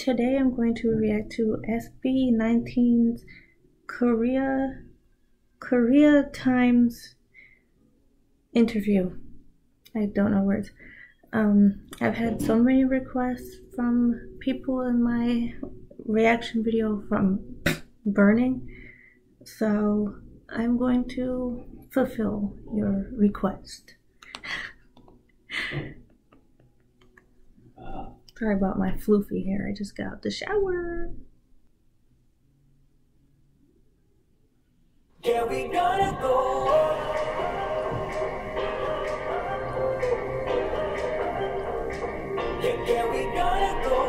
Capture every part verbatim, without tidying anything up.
Today I'm going to react to S B nineteen's Korea Korea Times interview. I don't know words. Um, I've had so many requests from people in my reaction video from burning, so I'm going to fulfill your request. Sorry about my floofy hair, I just got out the shower. Yeah, we gonna go. Yeah, yeah, we gonna go.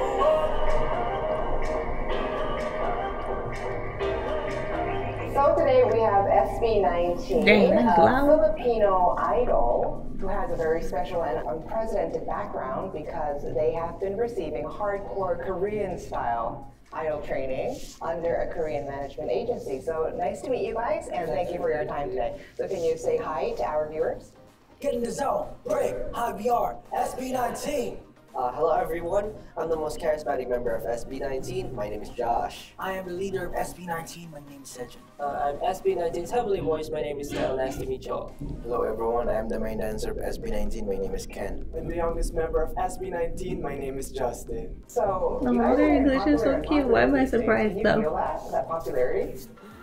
So today we have S B nineteen, Dang, a wow. Filipino idol who has a very special and unprecedented background because they have been receiving hardcore Korean-style idol training under a Korean management agency. So nice to meet you guys, and thank you for your time today. So can you say hi to our viewers? Get in the zone, break, hi V R, S B nineteen. Uh, hello everyone, I'm the most charismatic member of S B nineteen. My name is Josh. I am the leader of S B nineteen. My name is Sejin. Uh, I'm S B nineteen's heavily voiced. My name is Tel. Nice to meet you all. Hello everyone, I am the main dancer of S B nineteen. My name is Ken. I'm the youngest member of S B nineteen. My name is Justin. So Oh, you guys their are English is so popular- cute. Why am I surprised, Can you though? feel that, that popularity?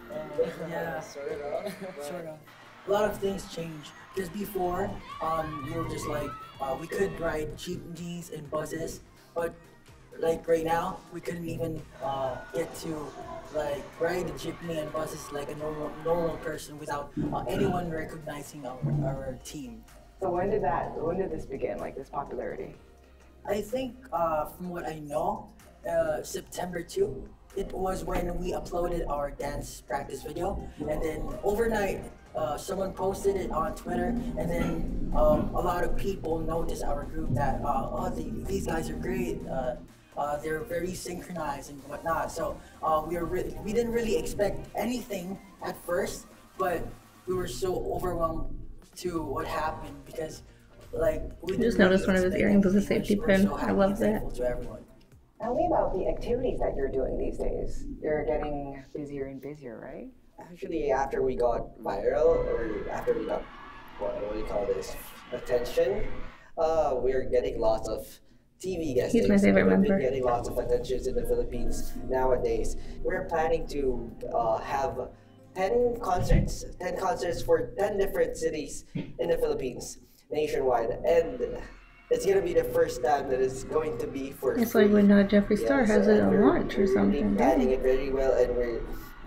Yeah, sort of. Sort of. A lot of things change. Because before, um, we were just like, uh, we could ride jeepneys and buses, but like right now, we couldn't even uh, get to like ride the jeepney and buses like a normal normal person without uh, anyone recognizing our, our team. So when did that, when did this begin, like this popularity? I think, uh, from what I know, uh, September second, it was when we uploaded our dance practice video, and then overnight, uh, someone posted it on Twitter, and then um, a lot of people noticed our group that, uh, oh, the, these guys are great, uh, uh, they're very synchronized and whatnot. So uh, we were re we didn't really expect anything at first, but we were so overwhelmed to what happened because, like, we I just didn't noticed one of his expect earrings was a anything, safety which we're pin. so I happy love and that. thankful to everyone. Tell me about the activities that you're doing these days. You're getting busier and busier, right? Actually, after we got viral, or after we got, what, what do you call this, attention, uh, we're getting lots of T V guests. He's my favorite We've been member. getting lots of attentions in the Philippines nowadays. We're planning to uh, have ten concerts, ten concerts for ten different cities in the Philippines, nationwide, and it's gonna be the first time that it's going to be for It's free. like when uh, Jeffree Star Yes, has it and on we're- launch or we're really something. planning Dang. it very well, and we're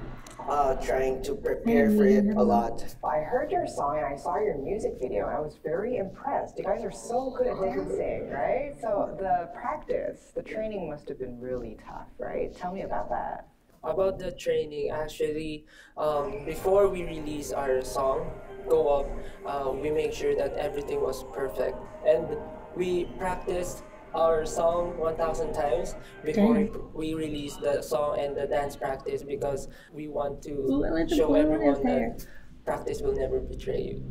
uh, trying to prepare And for we it have- a lot. I heard your song and I saw your music video and I was very impressed. You guys are so good at dancing, right? So the practice, the training must have been really tough, right? Tell me about that. About the training, actually, um, before we release our song, Go Up, uh, we make sure that everything was perfect. And we practiced our song one thousand times before we, we release the song and the dance practice because we want to Ooh, I like the show blue on his everyone hair. that practice will never betray you.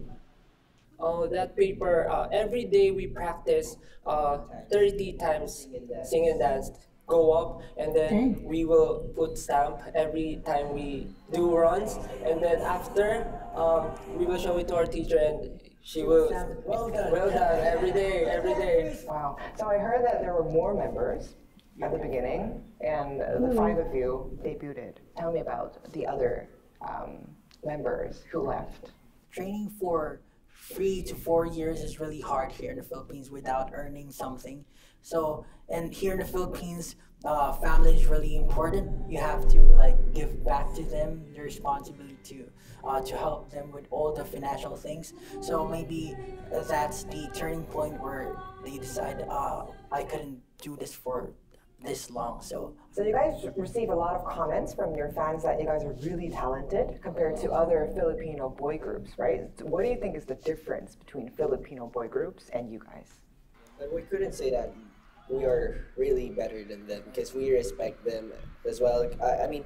Oh, that paper, uh, every day we practice uh, thirty times sing and dance, go up, and then Dang. we will put stamp every time we do runs, and then after, um, we will show it to our teacher and she will, Well done. well done, every day, every day. Wow. So I heard that there were more members at the beginning and the five of you debuted. Tell me about the other um, members who left. Training for three to four years is really hard here in the Philippines without earning something. So, and here in the Philippines, uh, family is really important. You have to like give back to them, the responsibility to uh, to help them with all the financial things. So maybe that's the turning point where they decide, uh, I couldn't do this for this long. So So you guys receive a lot of comments from your fans that you guys are really talented compared to other Filipino boy groups, right? So what do you think is the difference between Filipino boy groups and you guys? And we couldn't say that we are really better than them because we respect them as well. I, I mean,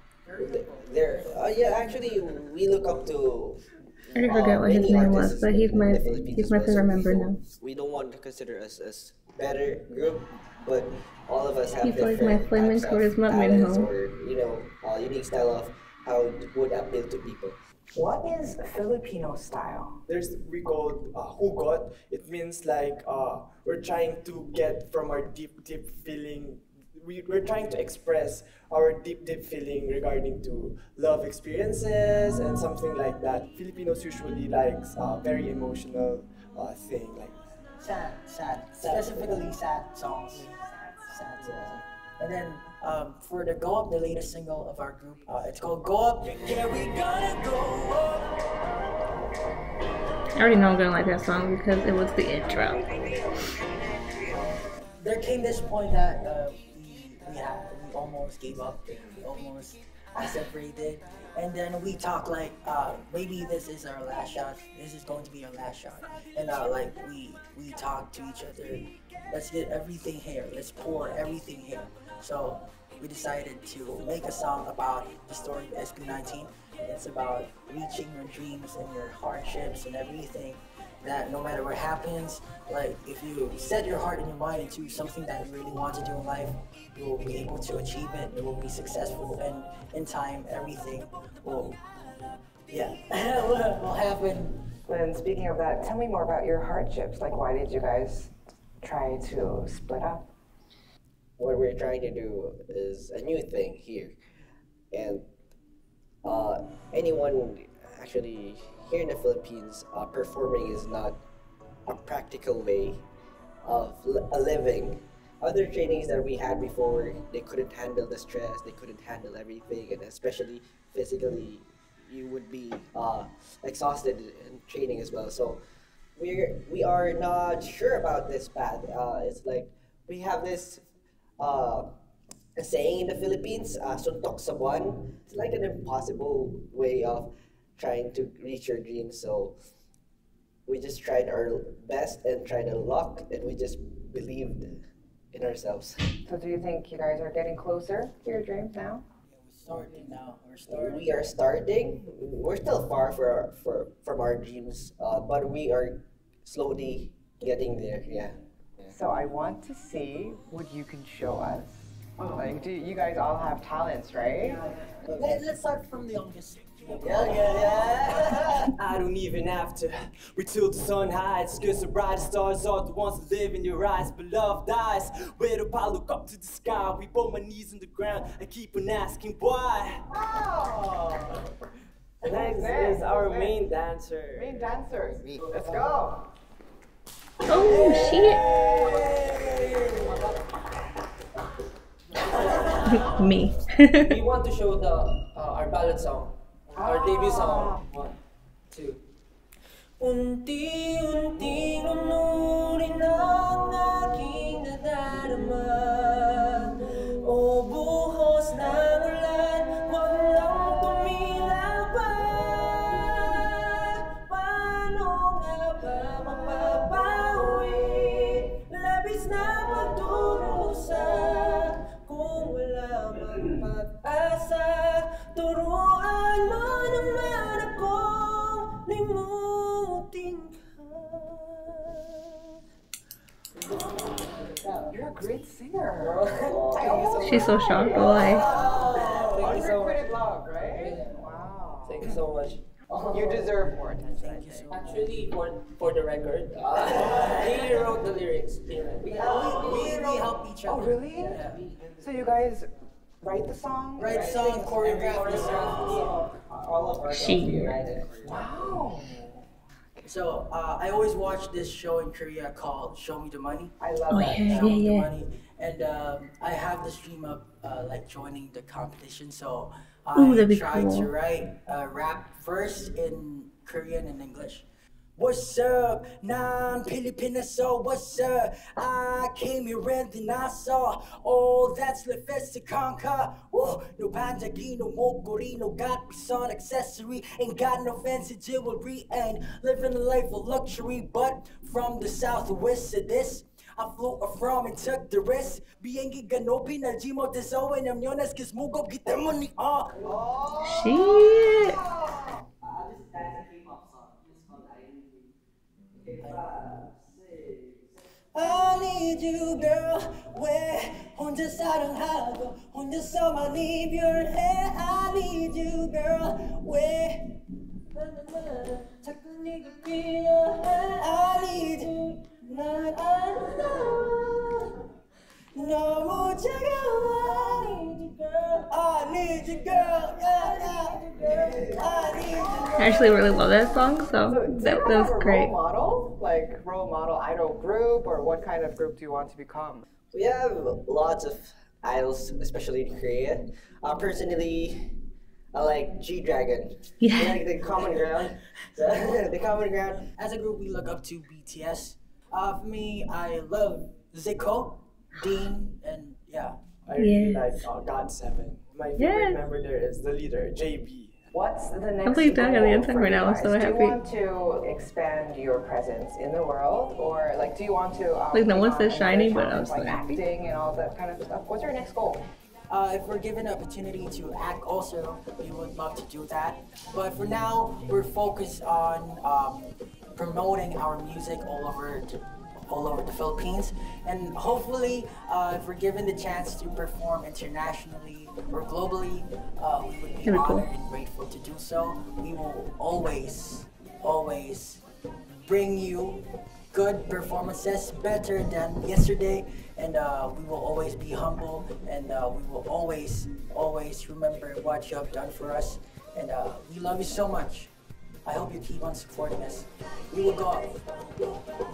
they're uh, yeah. Actually, we look up to. I already forgot what his many name was, artists but he's in my the Philippines he's as my well, favorite so we member don't- now. We don't want to consider us as better group, but all of us have He's like different my flaming types of charisma talents minho. or, you know, uh, unique style of how it would appeal to people. What is Filipino style? There's we call uh, hugot. It means like uh, we're trying to get from our deep, deep feeling. We, we're trying to express our deep, deep feeling regarding to love experiences and something like that. Filipinos usually likes uh, very emotional uh, thing like Sad, sad, specifically sad songs. Sad, sad. And then um, for the Go Up, the latest single of our group, uh, it's called Go Up. Yeah, we gonna go up. I already know I'm gonna like that song because it was the intro. There came this point that uh, we we had we almost gave up. We almost separated, and then we talked like uh, maybe this is our last shot. This is going to be our last shot, and uh, like we we talked to each other. Let's get everything here. Let's pour everything here. So we decided to make a song about the story of S B nineteen. It's about reaching your dreams and your hardships and everything. That no matter what happens, like if you set your heart and your mind into something that you really want to do in life, you will be able to achieve it. You will be successful, and in time, everything will, yeah, will, will happen. And speaking of that, tell me more about your hardships. Like, why did you guys try to split up? What we're trying to do is a new thing here, and uh, anyone actually here in the Philippines, uh, performing is not a practical way of li- a living. Other trainings that we had before, they couldn't handle the stress, they couldn't handle everything, and especially physically, you would be uh, exhausted in training as well. So we're we are not sure about this path. Uh, it's like we have this uh, a saying in the Philippines, uh, suntok sa buwan. It's like an impossible way of trying to reach your dreams. So we just tried our best and tried our luck, and we just believed in ourselves. So do you think you guys are getting closer to your dreams now? Yeah, we're starting now. We're starting. We are starting. We're still far for our, for from our dreams, uh, but we are slowly getting there. Yeah. So I want to see what you can show us. Like, do you guys all have talents, right? Let, let's start from the youngest. Yeah, yeah, yeah. I don't even have to wait till the sun hides, cause the brightest stars are the ones that live in your eyes. But love dies, where do I look up to the sky? We both my knees on the ground, I keep on asking why. Oh! Next Next, is our next. main dancer. Main dancers. Let's go. Oh shit! Me. We want to show the uh, our ballad song, our debut song. One, two. Unti-unting lunurin ang aking nadarama. O buhos ng ulan, huwag lang tumila pa. Paano nga ba mapapawi? Labis na pagdurusa, kung wala mang pag-asa. Turuan mo naman akong limutin ka. You're a great singer. She's so shocked. Why? Thank you so much. Uncredited love, right? Wow. Thank you so much. You deserve more attention. I think. Actually, for for the record, he wrote the lyrics. He wrote- We, we, we help each Oh, other. really? Yeah. So you guys write the song? Write song, choreograph the song. All of our She. Wow. So uh, I always watch this show in Korea called Show Me the Money. I love Oh, that. yeah. Show Me the yeah. Money. And um, I have the stream up, uh, like joining the competition. So I Ooh, that'd be tried cool. to write uh, rap first in Korean and English. What's up? Nan Filipino, what's up? I came here and then I saw all that's left is to conquer. Woo! No banjagi, no mokori, no got son accessory, ain't got no fancy jewelry, and living a life of luxury. But from the southwest of this, I flew from and took the risk. Biengi ganopi na jimo teso and I'm yonas kis mugo get the money ah. Shit. I need you, girl. 왜 혼자 사랑하고 혼자서만 이별해? I need you, girl. 왜 자꾸 네가 필요해? I need you. 난 알아. 너무 차가워. I need you, girl. I need you, girl. Yeah, yeah. I need you. I actually really love that song, so So, do that, you that have was a great. role model, like role model idol group, or what kind of group do you want to become? We have lots of idols, especially in Korea. Uh, personally, I like G-Dragon. Yeah. I like the common ground. The common ground. As a group, we look up to B T S. Uh, for me, I love Zico, Dean, and yeah. I really Yes. like uh, God seven. My favorite Yes. member there is the leader, J B. What's the next I'm playing Doug on the goal inside for right you now, I'm guys? so Do happy. you want to expand your presence in the world, or like do you want to um, Like, no one become says shiny, very but I was talented, like so happy. acting and all that kind of stuff? What's your next goal? Uh, if we're given the opportunity to act also, we would love to do that. But for now, we're focused on um, promoting our music all over the, all over the Philippines. And hopefully, uh, if we're given the chance to perform internationally or globally, uh, we would be That'd be cool. honored and grateful to do so. We will always, always bring you good performances, better than yesterday, and uh, we will always be humble, and uh, we will always, always remember what you have done for us, and uh, we love you so much. I hope you keep on supporting us. We will go up.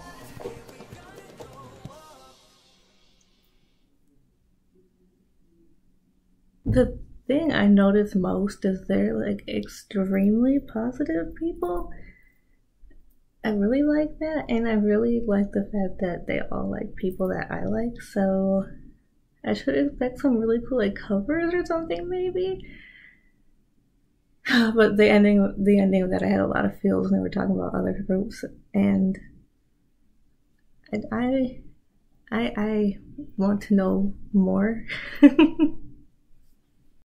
The thing I notice most is they're like extremely positive people. I really like that, and I really like the fact that they all like people that I like, so I should expect some really cool like covers or something maybe. But the ending the ending that I had a lot of feels when they were talking about other groups, and I I I, I want to know more.